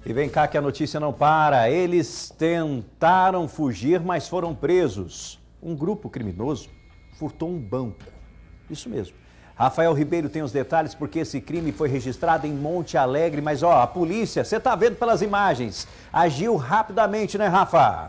E vem cá que a notícia não para. Eles tentaram fugir, mas foram presos. Um grupo criminoso furtou um banco. Isso mesmo. Rafael Ribeiro tem os detalhes porque esse crime foi registrado em Monte Alegre. Mas ó, a polícia, você tá vendo pelas imagens, agiu rapidamente, né, Rafa?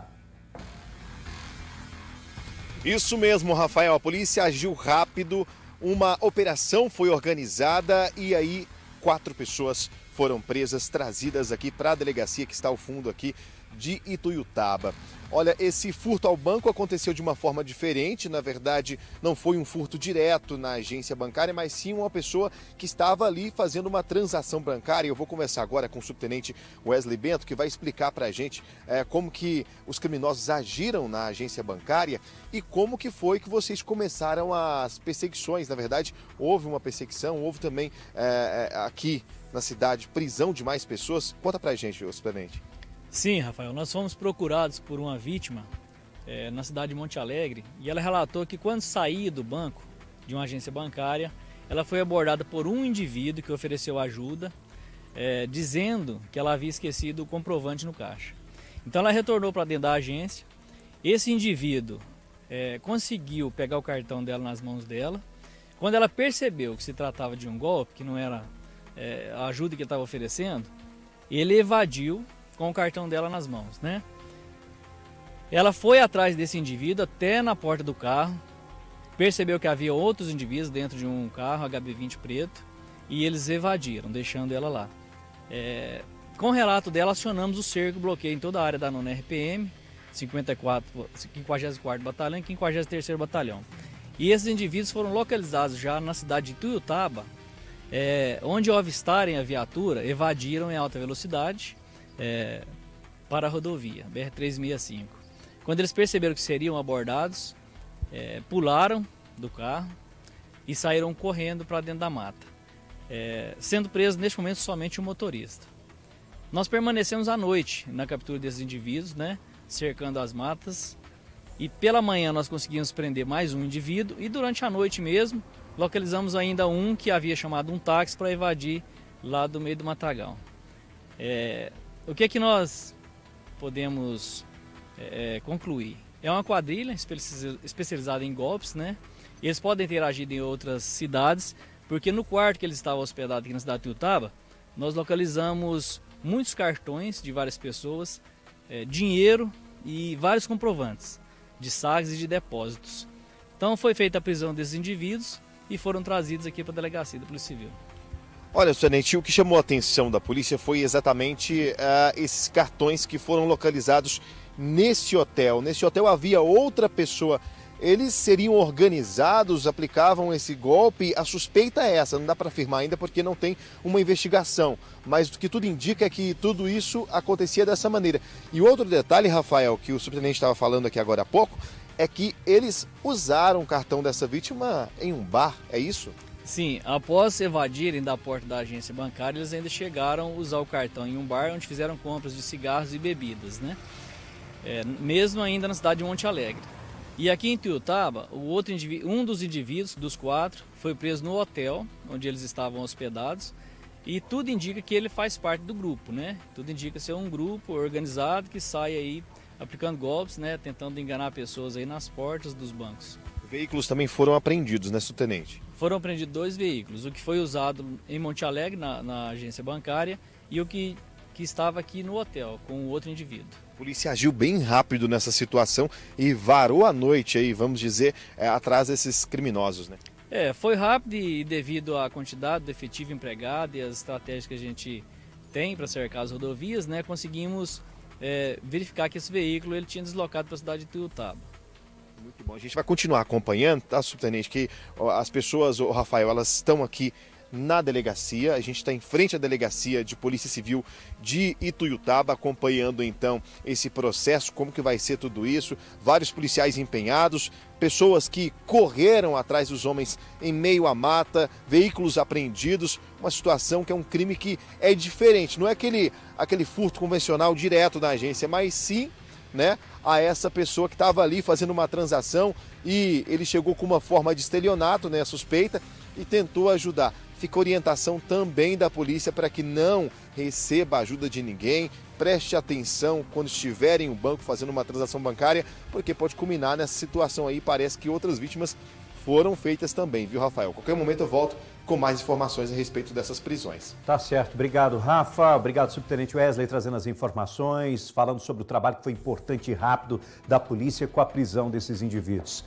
Isso mesmo, Rafael. A polícia agiu rápido, uma operação foi organizada e aí 4 pessoas foram presas, trazidas aqui para a delegacia que está ao fundo aqui de Ituiutaba. Olha, esse furto ao banco aconteceu de uma forma diferente. Na verdade, não foi um furto direto na agência bancária, mas sim uma pessoa que estava ali fazendo uma transação bancária. Eu vou conversar agora com o subtenente Wesley Bento, que vai explicar para a gente como que os criminosos agiram na agência bancária e como que foi que vocês começaram as perseguições. Na verdade, houve uma perseguição, houve também aqui na cidade prisão de mais pessoas. Conta para a gente, subtenente. Sim, Rafael, nós fomos procurados por uma vítima na cidade de Monte Alegre e ela relatou que quando saía do banco, de uma agência bancária, ela foi abordada por um indivíduo que ofereceu ajuda, dizendo que ela havia esquecido o comprovante no caixa. Então ela retornou para dentro da agência, esse indivíduo conseguiu pegar o cartão dela nas mãos dela. Quando ela percebeu que se tratava de um golpe, que não era a ajuda que ele estava oferecendo, ele evadiu com o cartão dela nas mãos, né? Ela foi atrás desse indivíduo até na porta do carro, percebeu que havia outros indivíduos dentro de um carro HB20 preto e eles evadiram, deixando ela lá. Com o relato dela, acionamos o cerco, bloqueio em toda a área da 9ª RPM, 54º Batalhão e 53º Batalhão. E esses indivíduos foram localizados já na cidade de Ituiutaba, onde ao avistarem a viatura, evadiram em alta velocidade para a rodovia BR-365. Quando eles perceberam que seriam abordados, pularam do carro e saíram correndo para dentro da mata, sendo preso neste momento somente o motorista. Nós permanecemos à noite na captura desses indivíduos, né, cercando as matas, e pela manhã nós conseguimos prender mais um indivíduo e durante a noite mesmo localizamos ainda um que havia chamado um táxi para evadir lá do meio do matagal. O que é que nós podemos concluir? É uma quadrilha especializada em golpes, né? Eles podem ter agido em outras cidades, porque no quarto que eles estavam hospedados aqui na cidade de Ituiutaba, nós localizamos muitos cartões de várias pessoas, dinheiro e vários comprovantes de saques e de depósitos. Então foi feita a prisão desses indivíduos e foram trazidos aqui para a delegacia da Polícia Civil. Olha, subtenente, o que chamou a atenção da polícia foi exatamente esses cartões que foram localizados nesse hotel. Nesse hotel havia outra pessoa. Eles seriam organizados, aplicavam esse golpe. A suspeita é essa, não dá para afirmar ainda porque não tem uma investigação. Mas o que tudo indica é que tudo isso acontecia dessa maneira. E outro detalhe, Rafael, que o subtenente estava falando aqui agora há pouco, é que eles usaram o cartão dessa vítima em um bar, é isso? Sim, após evadirem da porta da agência bancária, eles ainda chegaram a usar o cartão em um bar onde fizeram compras de cigarros e bebidas, né? Mesmo ainda na cidade de Monte Alegre. E aqui em Ituiutaba, um dos indivíduos, dos 4, foi preso no hotel onde eles estavam hospedados e tudo indica que ele faz parte do grupo, né? Tudo indica ser um grupo organizado que sai aí aplicando golpes, né? Tentando enganar pessoas aí nas portas dos bancos. Veículos também foram apreendidos, né, subtenente? Foram apreendidos 2 veículos, o que foi usado em Monte Alegre, na agência bancária, e o que estava aqui no hotel, com o outro indivíduo. A polícia agiu bem rápido nessa situação e varou a noite aí, vamos dizer, atrás desses criminosos, né? Foi rápido e devido à quantidade de efetivo empregado e as estratégias que a gente tem para cercar as rodovias, né, conseguimos verificar que esse veículo ele tinha deslocado para a cidade de Ituiutaba. Muito bom. A gente vai continuar acompanhando, tá, subtenente? Que as pessoas, o Rafael, elas estão aqui na delegacia. A gente está em frente à delegacia de Polícia Civil de Ituiutaba, acompanhando então esse processo, como que vai ser tudo isso. Vários policiais empenhados, pessoas que correram atrás dos homens em meio à mata, veículos apreendidos. Uma situação que é um crime que é diferente. Não é aquele furto convencional direto da agência, mas sim, né, a essa pessoa que estava ali fazendo uma transação e ele chegou com uma forma de estelionato, né, suspeita, e tentou ajudar. Fica orientação também da polícia para que não receba a ajuda de ninguém, preste atenção quando estiver em um banco fazendo uma transação bancária, porque pode culminar nessa situação aí. Parece que outras vítimas foram feitas também, viu, Rafael? Qualquer momento eu volto com mais informações a respeito dessas prisões. Tá certo. Obrigado, Rafa. Obrigado, subtenente Wesley, trazendo as informações, falando sobre o trabalho que foi importante e rápido da polícia com a prisão desses indivíduos.